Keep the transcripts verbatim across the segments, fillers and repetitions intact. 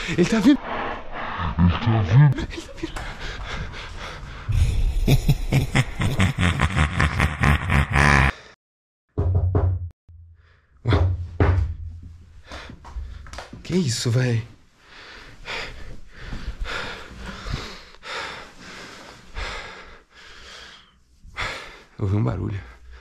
Ele tá vindo. Ele tá vindo. Ele tá vindo. Ué. Que isso, velho? Eu ouvi um barulho.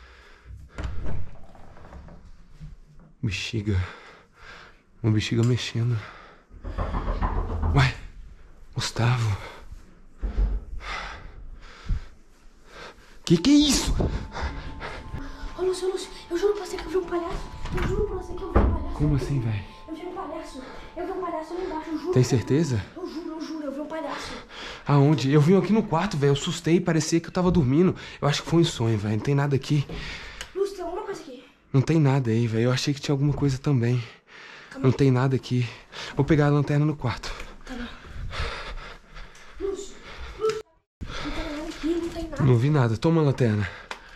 Bexiga. Uma bexiga mexendo. Ué, Gustavo. Que que é isso? Ô, Lúcio, Lúcio, eu juro pra você que eu vi um palhaço. Eu juro pra você que eu vi um palhaço. Como assim, velho? Eu vi um palhaço. Eu vi um palhaço ali embaixo, eu juro. Tem certeza? Eu juro, eu juro, eu vi um palhaço. Aonde? Eu vim aqui no quarto, velho. Eu assustei, parecia que eu tava dormindo. Eu acho que foi um sonho, velho. Não tem nada aqui. Lúcio, tem alguma coisa aqui? Não tem nada aí, velho. Eu achei que tinha alguma coisa também. Calma Não aí. tem nada aqui. Vou pegar a lanterna no quarto. Tá bom. Lúcio, Lúcio, não tem nada aqui, não tem nada. Não vi nada. Toma a lanterna.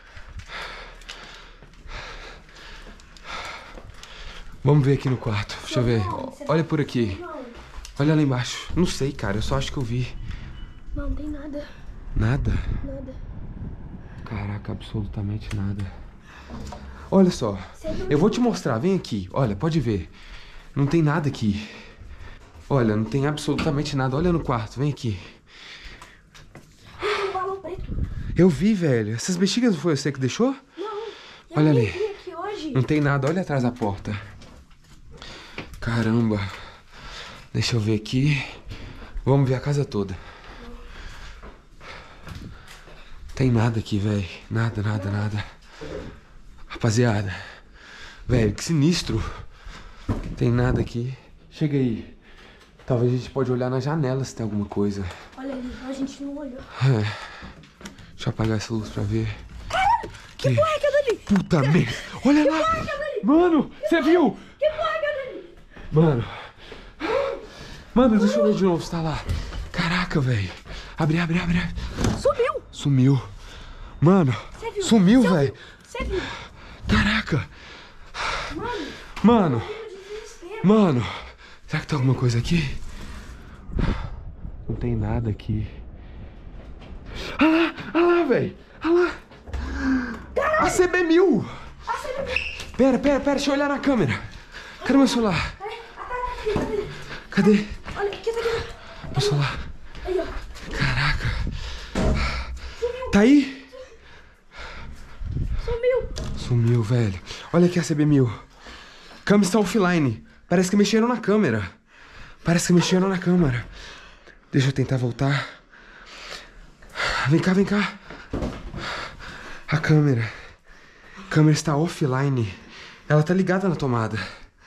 Vamos ver aqui no quarto. Deixa eu ver. Olha por aqui. Não, Olha lá embaixo. Não sei, cara. Eu só acho que eu vi. não, não tem nada. Nada? Nada. Caraca, absolutamente nada. Olha só. Eu vou te mostrar. Vem aqui. Olha, pode ver. Não tem nada aqui. Olha, não tem absolutamente nada. Olha no quarto. Vem aqui. Tem um balão preto. Eu vi, velho. Essas bexigas não foi você que deixou? Não, eu Olha nem ali. vi aqui hoje. Não tem nada. Olha atrás da porta. Caramba. Deixa eu ver aqui. Vamos ver a casa toda. Tem nada aqui, velho. Nada, nada, nada. Rapaziada. Velho, que sinistro. Tem nada aqui. Chega aí. Talvez a gente pode olhar na janela se tem alguma coisa. Olha ali, a gente não olhou. É. Deixa eu apagar essa luz pra ver. Caralho, que, que porra é aquela ali? Puta merda. Olha Que lá. porra é aquela ali? Mano, você viu? Que porra é aquela ali? Mano. Mano, deixa eu ver de novo se tá lá. Caraca, velho. Abre, abre, abre. Sumiu. Sumiu. Mano, Você viu? sumiu, Você velho. viu? Você viu? Caraca. Mano, Mano, eu de desespero. mano. Será que tem alguma coisa aqui? Não tem nada aqui. Ah lá, ah lá, velho. Ah lá. A C B mil. Ah, você viu? Pera, pera, pera. Deixa eu olhar na câmera. Cadê meu celular? Peraí, ah, tá aqui, tá ali. Cadê? Olha, aqui, tá aqui. Meu celular. Aí, ó. Caraca. Tá aí? Sumiu. Sumiu, velho. Olha aqui a C B mil. Câmera está offline. Parece que mexeram na câmera. Parece que mexeram na câmera. Deixa eu tentar voltar. Vem cá, vem cá. A câmera. A câmera está offline. Ela tá ligada na tomada.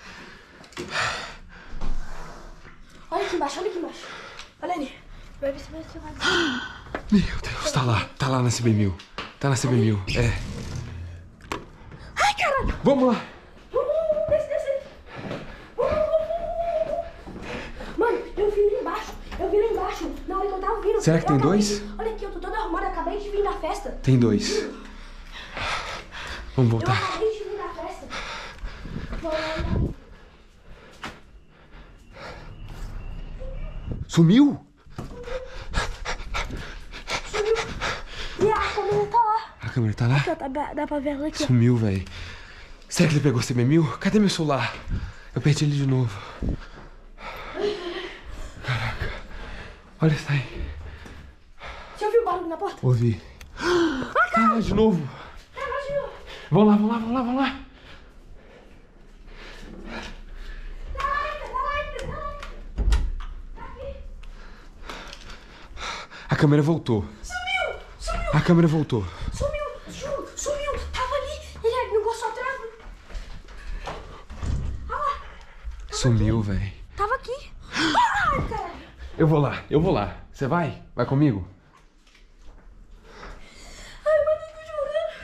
Olha aqui embaixo, olha aqui embaixo. Olha ali. Vai ver se vai ser mais. Meu Deus, tá lá. Tá lá na C B mil. Tá na C B mil. É. Ai, caralho. Vamos lá. Vamos, vamos, vamos, desce, desce. Vamos, vamos, vamos. Mano, eu vi lá embaixo. Eu vi lá embaixo. Na hora que eu tava vindo. Será que eu tem acabei dois? de- Olha aqui, eu tô toda arrumada. Acabei de vir da festa. Tem dois. Vamos Eu voltar. acabei de vir da festa. Vou lá. Sumiu? E a câmera tá lá. A câmera tá lá? Aqui, ó, tá, dá pra ver ela aqui, ó. Sumiu, velho. Será que ele pegou C B mil? Cadê meu celular? Eu perdi ele de novo. Caraca. Olha isso aí. Você ouviu o barulho na porta? Ouvi. Ah, lá de novo. É, lá de novo. Vamos lá, vamos lá, vamos lá, vamos lá. Tá lá ainda, tá lá ainda, tá lá. Tá aqui. A câmera voltou. Sumiu, sumiu, A câmera voltou. sumiu, juro, sumiu. Tava ali. Ele não gostou atrás. Olha lá. Sumiu, velho. Tava aqui. Ai, caralho. Eu vou lá, eu vou lá. Você vai? Vai comigo? Ai, mano, eu tô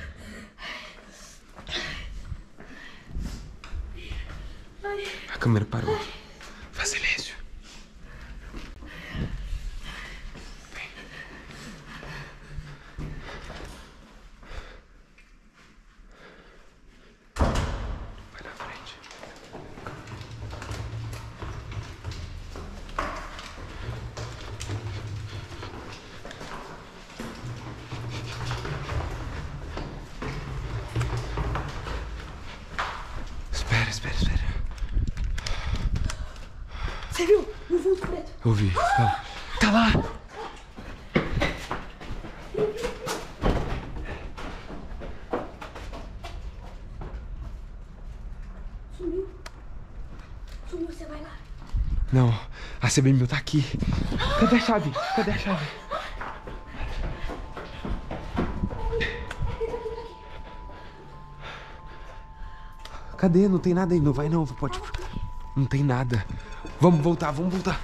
chorando. Ai. A câmera parou. Faz silêncio. Vem. Vai na frente. Você viu? No vulto preto. Eu vi. Tá, tá lá. Sumiu. Sumiu, você vai lá. Não, a C B mil tá aqui. Cadê a chave? Cadê a chave? Cadê? Não tem nada aí. Não vai não, pode. Não tem nada. Vamos voltar, vamos voltar.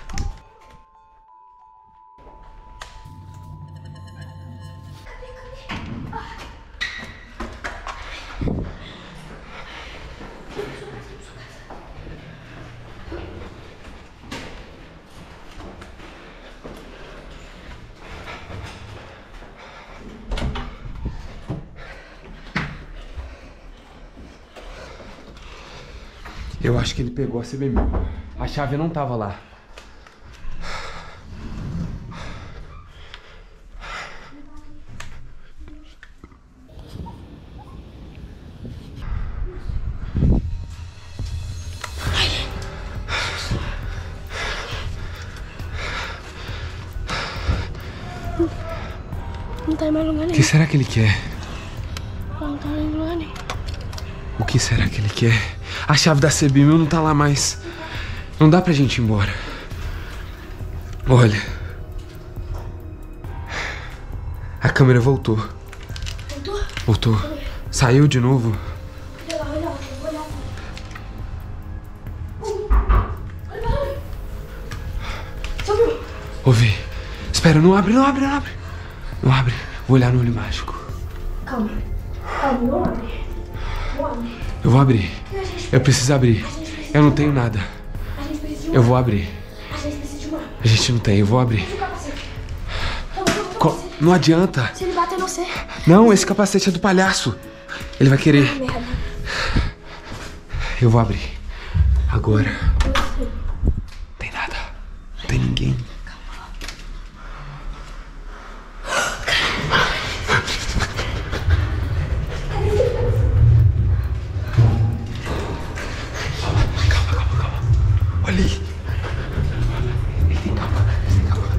Eu acho que ele pegou a C B mil. A chave não tava lá. Não tá em mais lugar O nenhum. que será que ele quer? Não tá em lugar nenhum. O que será que ele quer? A chave da C B mil não tá lá mais. Não dá pra gente ir embora. Olha. A câmera voltou. Voltou? Voltou. Saiu de novo. Olha lá, olha lá, olha lá. Olha lá. Sumiu. Ouvi. Espera, não abre, não abre, não abre. Não abre. Vou olhar no olho mágico. Calma. Calma, não abre. Não abre. Eu vou abrir. Eu preciso abrir. Eu não tenho nada. A gente precisa de uma. Eu vou abrir. A gente precisa de uma. A gente não tem, eu vou abrir. Deixa o capacete. Calma, calma, Co- capacete. Não adianta. Se ele bater no você. Não, esse capacete é do palhaço. Ele vai querer. Ah, merda. Eu vou abrir. Agora. Não tem nada. Não tem ninguém. Calma, calma, calma. Olha aí. Ele tem calma. Ele tem calma.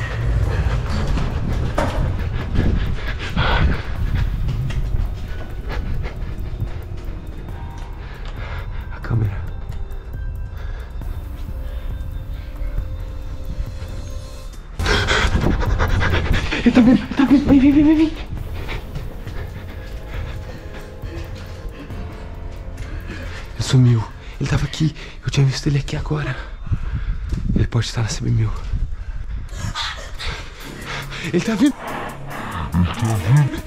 A câmera. Ele tá vindo, tá vindo. Vem, vem, vem, vem, vem. Ele sumiu. Ele tava aqui. Eu tinha visto ele aqui agora. Ele pode estar na C B mil. Ele tá vindo. Ele tá vindo.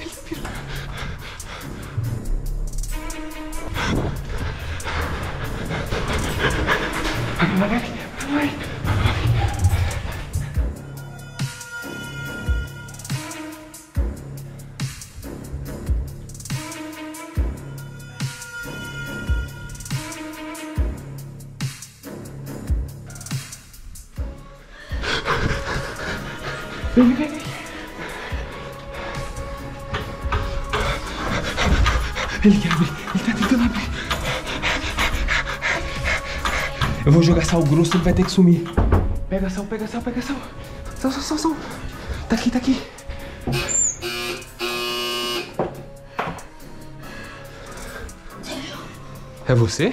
Vai, vai, vai, vai. Vem, vem, vem. Ele quer abrir. Ele tá tentando abrir. Eu vou jogar sal grosso, ele vai ter que sumir. Pega sal, pega sal, pega sal. Sal, sal, sal, sal. Tá aqui, tá aqui. É você?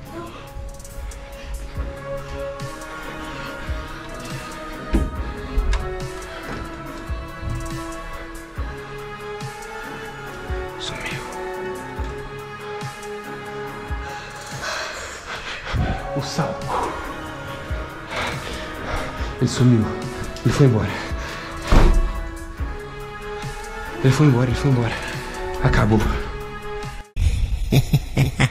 Sumiu. O sal. Ele sumiu. Ele foi embora. Ele foi embora, ele foi embora. Acabou.